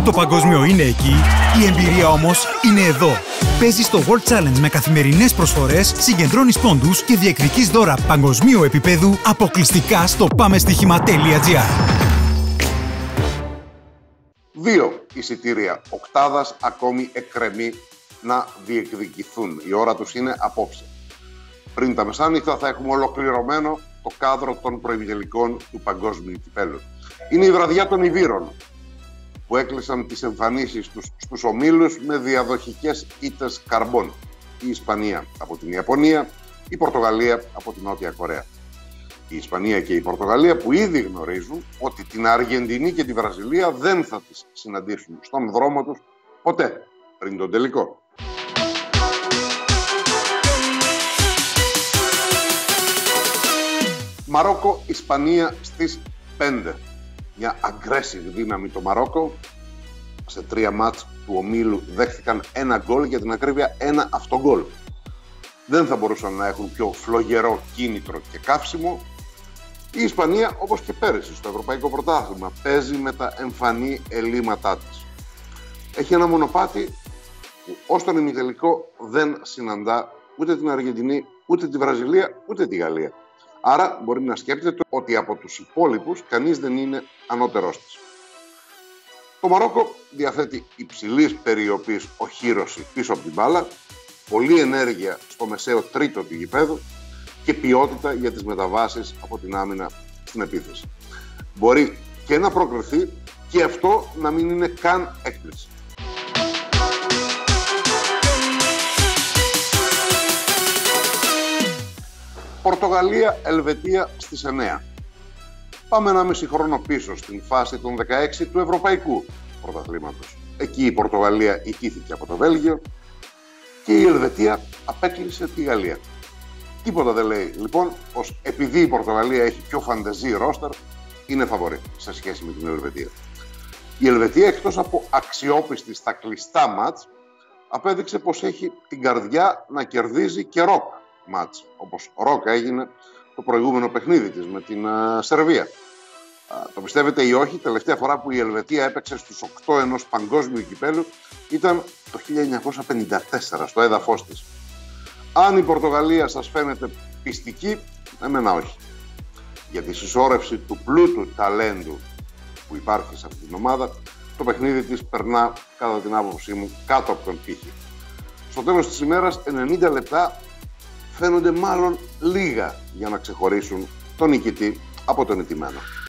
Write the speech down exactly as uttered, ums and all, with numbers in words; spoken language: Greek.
Το παγκόσμιο είναι εκεί, η εμπειρία όμως είναι εδώ. Παίζεις στο World Challenge με καθημερινές προσφορές, συγκεντρώνεις πόντους και διεκδικείς δώρα παγκοσμίου επίπεδου αποκλειστικά στο πάμεστοιχημα τελεία τζι άρ. Δύο εισιτήρια οκτάδας ακόμη εκκρεμεί να διεκδικηθούν. Η ώρα τους είναι απόψε. Πριν τα μεσάνυχτα θα έχουμε ολοκληρωμένο το κάδρο των προημιτελικών του παγκόσμιου κυπέλλου. Είναι η βραδιά των Ιβύρων που έκλεισαν τις εμφανίσεις τους στους ομίλους με διαδοχικές ήττες καρμπών. Η Ισπανία από την Ιαπωνία, η Πορτογαλία από την Νότια Κορέα. Η Ισπανία και η Πορτογαλία που ήδη γνωρίζουν ότι την Αργεντινή και τη Βραζιλία δεν θα τις συναντήσουν στον δρόμο τους ποτέ πριν τον τελικό. Μαρόκο, Ισπανία στις πέντε. Μια aggressive δύναμη το Μαρόκο. Σε τρία μάτς του ομίλου δέχτηκαν ένα γκολ, για την ακρίβεια ένα αυτογκολ. Δεν θα μπορούσαν να έχουν πιο φλογερό κίνητρο και καύσιμο. Η Ισπανία, όπως και πέρυσι στο Ευρωπαϊκό Πρωτάθλημα, παίζει με τα εμφανή ελλείμματά της. Έχει ένα μονοπάτι που ως τον ημιτελικό δεν συναντά ούτε την Αργεντινή, ούτε τη Βραζιλία, ούτε τη Γαλλία. Άρα μπορεί να σκέπτεται ότι από τους υπόλοιπους κανείς δεν είναι ανώτερός της. Το Μαρόκο διαθέτει υψηλής περιοπής οχύρωση πίσω από την μπάλα, πολλή ενέργεια στο μεσαίο τρίτο του γηπέδου και ποιότητα για τις μεταβάσεις από την άμυνα στην επίθεση. Μπορεί και να προκριθεί και αυτό να μην είναι καν έκπληξη. Πορτογαλία, Ελβετία στις εννέα. Πάμε ένα μισή χρόνο πίσω στην φάση των δεκαέξι του Ευρωπαϊκού Πρωταθλήματος. Εκεί η Πορτογαλία ιτήθηκε από το Βέλγιο και η Ελβετία απέκλεισε τη Γαλλία. Τίποτα δεν λέει λοιπόν πως επειδή η Πορτογαλία έχει πιο φαντεζή ρόστερ, είναι φαβορί σε σχέση με την Ελβετία. Η Ελβετία, εκτός από αξιόπιστη στα κλειστά μάτς, απέδειξε πως έχει την καρδιά να κερδίζει και ροκ μάτς, όπως ροκ έγινε το προηγούμενο παιχνίδι της με την uh, Σερβία. Uh, το πιστεύετε ή όχι, τελευταία φορά που η Ελβετία έπαιξε στους οκτώ ενός παγκόσμιου κυπέλλου ήταν το χίλια εννιακόσια πενήντα τέσσερα στο έδαφος της. Αν η Πορτογαλία σας φαίνεται πιστική, εμένα όχι. Για τη συσσόρευση του πλούτου ταλέντου που υπάρχει σε αυτή την ομάδα, το παιχνίδι της περνά, κατά την άποψή μου, κάτω από τον πύχη. Στο τέλος της ημέρας, ενενήντα λεπτά φαίνονται μάλλον λίγα για να ξεχωρίσουν τον νικητή από τον ηττημένο.